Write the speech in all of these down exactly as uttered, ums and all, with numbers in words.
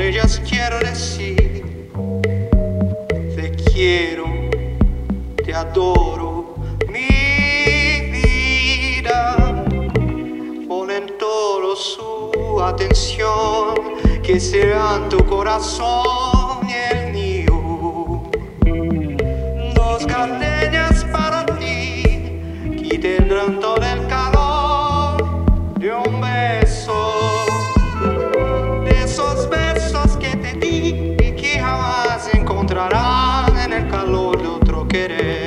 ellas quiero decir: te quiero, te adoro, mi vida. Ponen todo su atención, que sean tu corazón y el mío. Dos gardenias para ti, que tendrán todo el calor de un beso. Encontrarán en el calor de otro querer.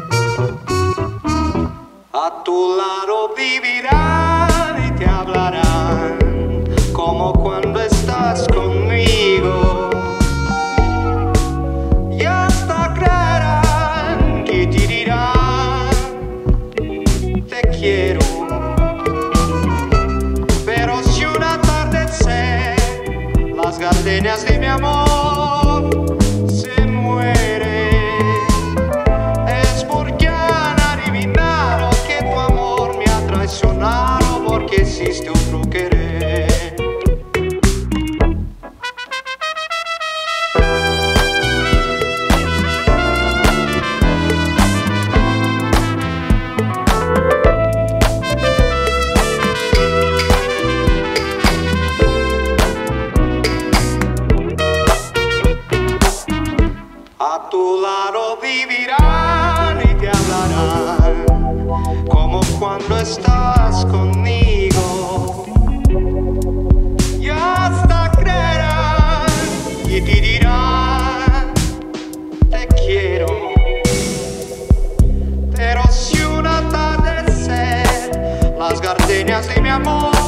A tu lado vivirán y te hablarán como cuando estás conmigo. Y hasta creerán que te dirán: te quiero. Pero si un atardecer las gardenias de mi amor porque existe otro querer. A tu lado vivirán y te hablarán como cuando estás conmigo. Y hasta creerán y te dirán: te quiero. Pero si un atardecer las gardenias de mi amor